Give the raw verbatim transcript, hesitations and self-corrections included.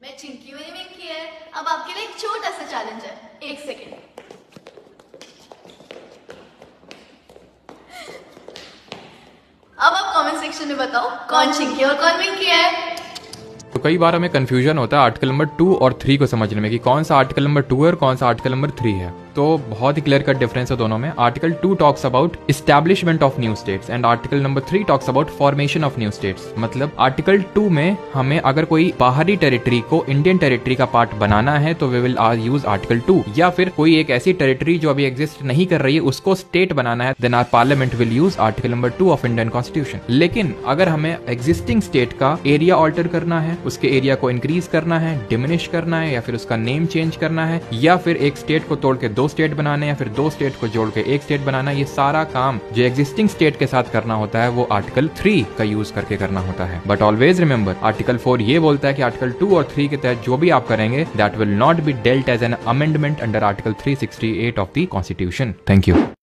मैं चिंकी मेरी मिंकी है। अब आपके लिए एक छोटा सा चैलेंज है, एक सेकेंड। अब आप कमेंट सेक्शन में बताओ कौन चिंकी और कौन मिंकी है। तो कई बार हमें कंफ्यूजन होता है आर्टिकल नंबर टू और थ्री को समझने में कि कौन सा आर्टिकल नंबर टू है और कौन सा आर्टिकल नंबर थ्री है। तो बहुत ही क्लियर कट डिफरेंस है दोनों में। Article two talks about establishment of new states and article number three talks about formation of new states. मतलब आर्टिकल टू में हमें अगर कोई बाहरी टेरिटरी को इंडियन टेरिटरी का पार्ट बनाना है तो we will use article two, या फिर कोई एक ऐसी टेरिटरी जो अभी एग्जिस्ट नहीं कर रही है उसको स्टेट बनाना है, then our parliament will use article number two of Indian constitution. लेकिन अगर हमें एग्जिस्टिंग स्टेट का एरिया ऑल्टर करना है, उसके एरिया को इंक्रीज करना है, डिमिनिश करना है, या फिर उसका नेम चेंज करना है, या फिर एक स्टेट को तोड़ के दो स्टेट बनाने, या फिर दो स्टेट को जोड़ के एक स्टेट बनाना, ये सारा काम जो एग्जिस्टिंग स्टेट के साथ करना होता है वो आर्टिकल थ्री का यूज करके करना होता है। But always remember, article four ये बोलता है कि आर्टिकल टू और थ्री के तहत जो भी आप करेंगे that will not be dealt as an amendment under article three sixty eight of the constitution. Thank you.